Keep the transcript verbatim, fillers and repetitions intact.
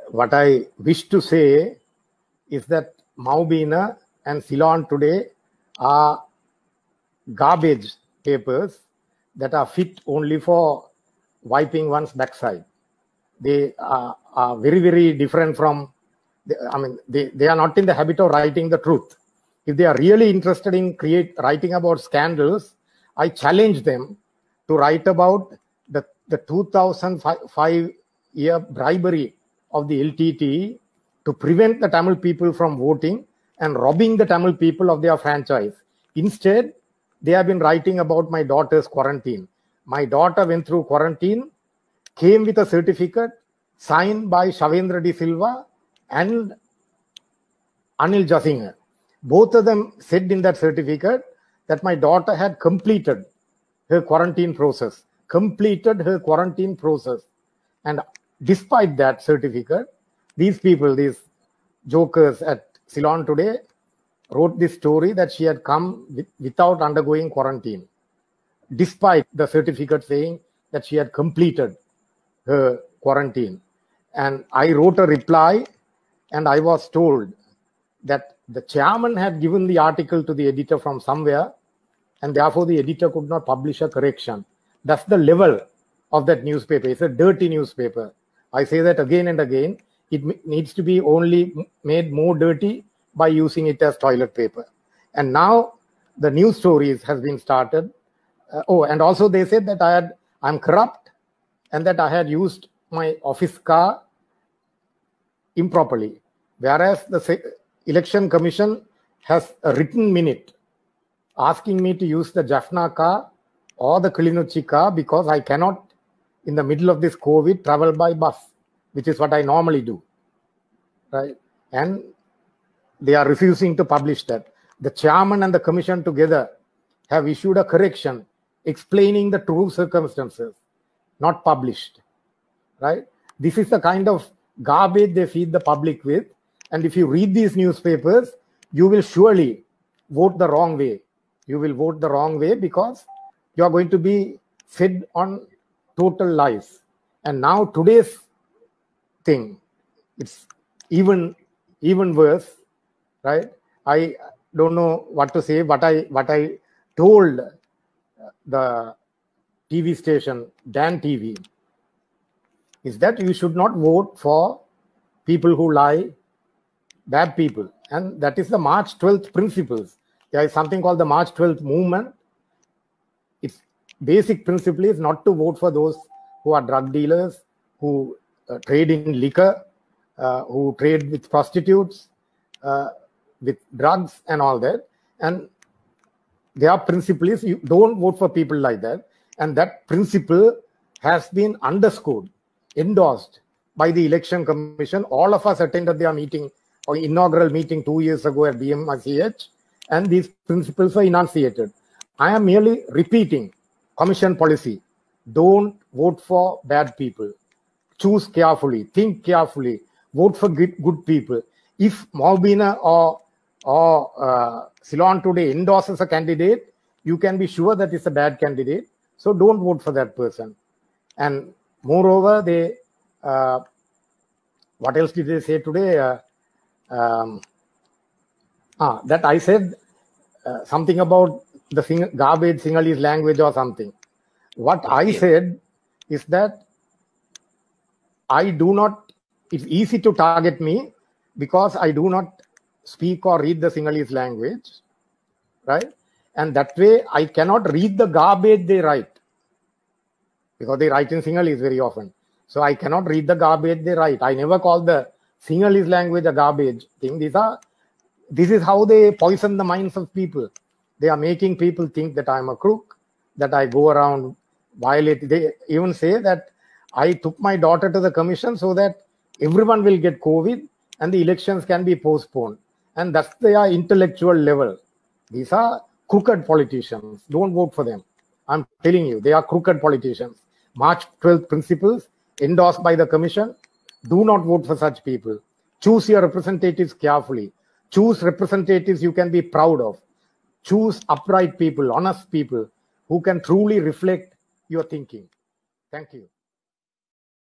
what I wish to say is that Maubina and Ceylon Today are garbage papers that are fit only for wiping one's backside. They are, are very, very different from, I mean, they, they are not in the habit of writing the truth. If they are really interested in create writing about scandals, I challenge them to write about the, the two thousand five year bribery of the L T T E to prevent the Tamil people from voting and robbing the Tamil people of their franchise. Instead, they have been writing about my daughter's quarantine. My daughter went through quarantine, came with a certificate signed by Shavendra De Silva and Anil Jasinga. Both of them said in that certificate that my daughter had completed her quarantine process, completed her quarantine process. And despite that certificate, these people, these jokers at Ceylon Today, wrote this story that she had come with, without undergoing quarantine, despite the certificate saying that she had completed her quarantine. And I wrote a reply, and I was told that the chairman had given the article to the editor from somewhere, and therefore the editor could not publish a correction. That's the level of that newspaper. It's a dirty newspaper. I say that again and again. It needs to be only made more dirty by using it as toilet paper. And now the news stories has been started. Uh, oh, and also they said that I had, I'm corrupt and that I had used my office car improperly. Whereas the Election Commission has a written minute asking me to use the Jaffna car or the Kilinochchi car because I cannot, in the middle of this COVID, travel by bus, which is what I normally do, right? And they are refusing to publish that. The chairman and the commission together have issued a correction explaining the true circumstances, not published, right? This is the kind of garbage they feed the public with. And if you read these newspapers, you will surely vote the wrong way. You will vote the wrong way because you are going to be fed on total lies. And now today's thing, it's even even worse, right? I don't know what to say, but I what I told the T V station, Dan T V, is that you should not vote for people who lie, bad people. And that is the March twelfth principles. There is something called the March twelfth movement. Its basic principle is not to vote for those who are drug dealers, who uh, trade in liquor, uh, who trade with prostitutes, uh, with drugs and all that. And their principle is you don't vote for people like that. And that principle has been underscored, endorsed by the Election Commission. All of us attended their meeting or inaugural meeting two years ago at B M I C H, and these principles were enunciated. I am merely repeating Commission policy. Don't vote for bad people. Choose carefully, think carefully, vote for good, good people. If Maubina or, or uh, Ceylon Today endorses a candidate, you can be sure that it's a bad candidate. So don't vote for that person. And moreover, they, uh, what else did they say today? Uh, um, ah, that I said uh, something about the sing garbage Sinhalese language or something. What I said is that I do not, it's easy to target me because I do not speak or read the Sinhalese language, right? And that way I cannot read the garbage they write because they write in Sinhalese very often. So I cannot read the garbage they write. I never call the Sinhalese language a garbage thing. These are, this is how they poison the minds of people. They are making people think that I'm a crook, that I go around violate. They even say that I took my daughter to the commission so that everyone will get COVID and the elections can be postponed. And that's their intellectual level. These are crooked politicians. Don't vote for them. I'm telling you, they are crooked politicians. March twelfth principles endorsed by the commission. Do not vote for such people. Choose your representatives carefully. Choose representatives you can be proud of. Choose upright people, honest people who can truly reflect your thinking. Thank you.